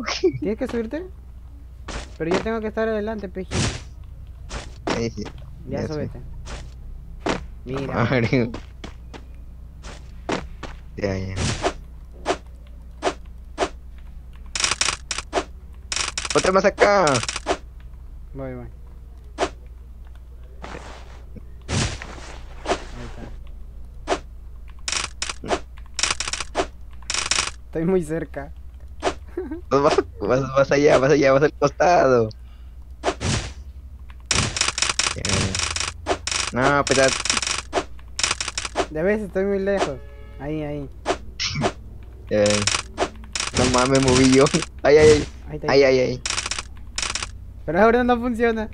¿Tienes que subirte? Pero yo tengo que estar adelante, pejín. Ahí sí. Ya Ya sí. súbete. Mira, Mario. Ya, ya. Otra más acá. voy. Ahí está. Estoy muy cerca. Vas allá, vas al costado. Ya. No, pues Ya ves, estoy muy lejos. Ahí. ya, no mames, moví yo. Ay, ay, ay. Ahí está, ahí. Ay, ay, ay. Pero ahora no funciona.